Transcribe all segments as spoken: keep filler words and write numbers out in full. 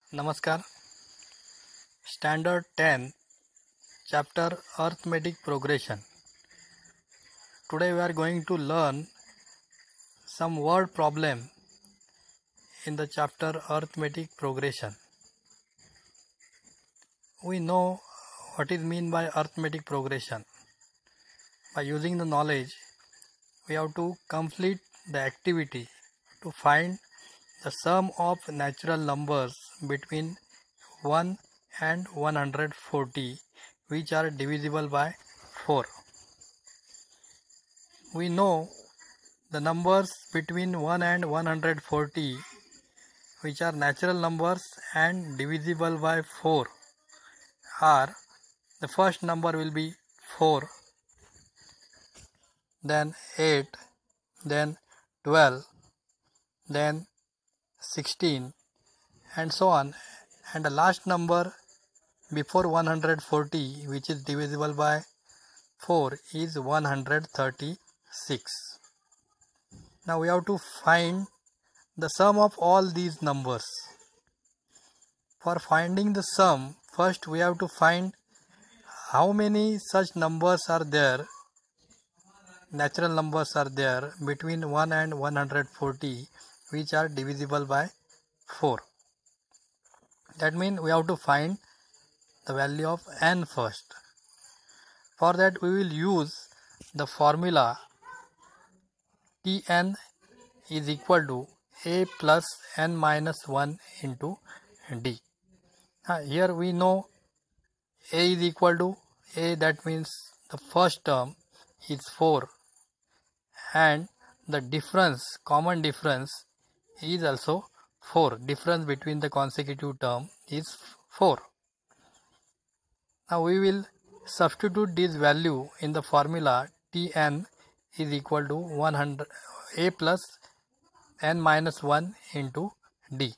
Namaskar. Standard ten, Chapter Arithmetic Progression. Today we are going to learn some word problem in the chapter Arithmetic Progression. We know what is meant by arithmetic progression. By using the knowledge, we have to complete the activity to find the sum of natural numbers between one and one hundred forty, which are divisible by four. We know the numbers between one and one hundred forty, which are natural numbers and divisible by four, are the first number will be four, then eight, then twelve, then sixteen, and so on. And the last number before one hundred forty, which is divisible by four, is one hundred thirty-six. Now we have to find the sum of all these numbers. For finding the sum, first we have to find how many such numbers are there, natural numbers are there between one and one hundred forty, which are divisible by four. That means we have to find the value of n first. For that we will use the formula Tn is equal to a plus n minus one into d. Uh, here we know a is equal to a, that means the first term is four, and the difference, common difference, is also four. Difference between the consecutive term is four. Now we will substitute this value in the formula Tn is equal to one hundred a plus n minus one into d.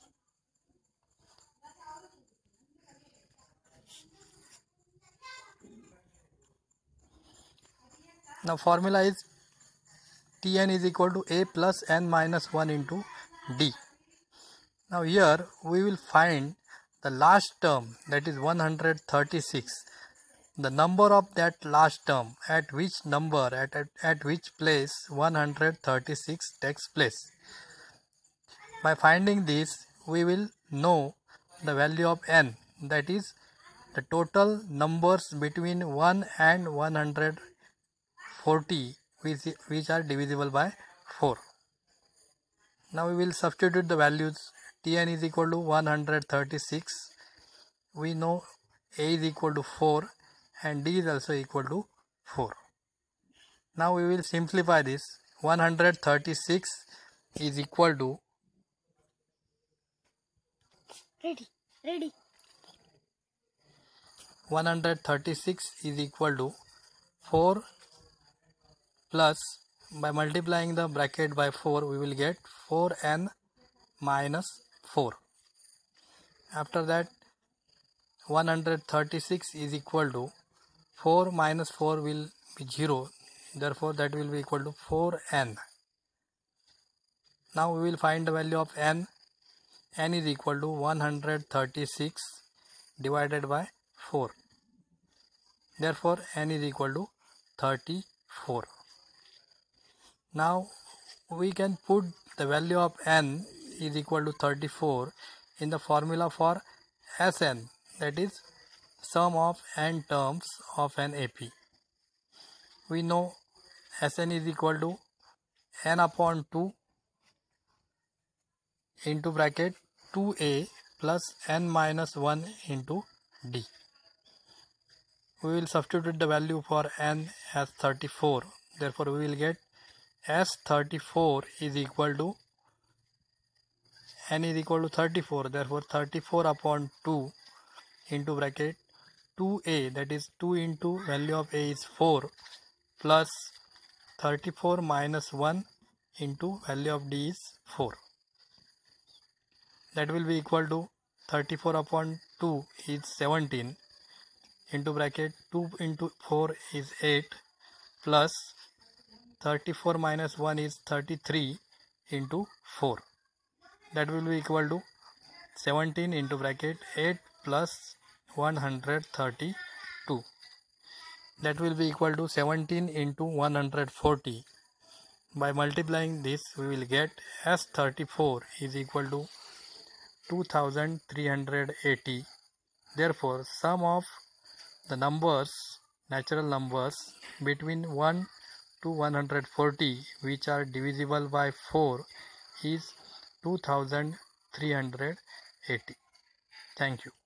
Now formula is Tn is equal to a plus n minus one into d. Now here we will find the last term, that is one hundred thirty-six. The number of that last term, at which number, at, at, at which place one hundred thirty-six takes place. By finding this, we will know the value of n, that is the total numbers between one and one hundred forty, which, which are divisible by four. Now we will substitute the values. Tn is equal to one hundred thirty-six. We know a is equal to four and d is also equal to four. Now we will simplify this. one hundred thirty-six is equal to Ready, ready. one hundred thirty-six is equal to four plus, by multiplying the bracket by four, we will get four n minus four. After that, one hundred thirty-six is equal to four minus four will be zero. Therefore, that will be equal to four n. Now we will find the value of n. N is equal to one hundred thirty-six divided by four. Therefore, n is equal to thirty-four. Now we can put the value of n is equal to thirty-four in the formula for Sn, that is sum of n terms of an A P. We know Sn is equal to n upon two into bracket two a plus n minus one into d. We will substitute the value for n as thirty-four. Therefore, we will get S thirty-four is equal to n is equal to thirty-four. Therefore, thirty-four upon two into bracket two a, that is two into value of a is four, plus thirty-four minus one into value of d is four. That will be equal to thirty-four upon two is seventeen into bracket two into four is eight, plus thirty-four minus one is thirty-three into four. That will be equal to seventeen into bracket eight plus one hundred thirty-two. That will be equal to seventeen into one hundred forty. By multiplying this, we will get S thirty-four is equal to two thousand three hundred eighty. Therefore, sum of the numbers, natural numbers between one to one hundred forty, which are divisible by four, is two thousand three hundred eighty. Thank you.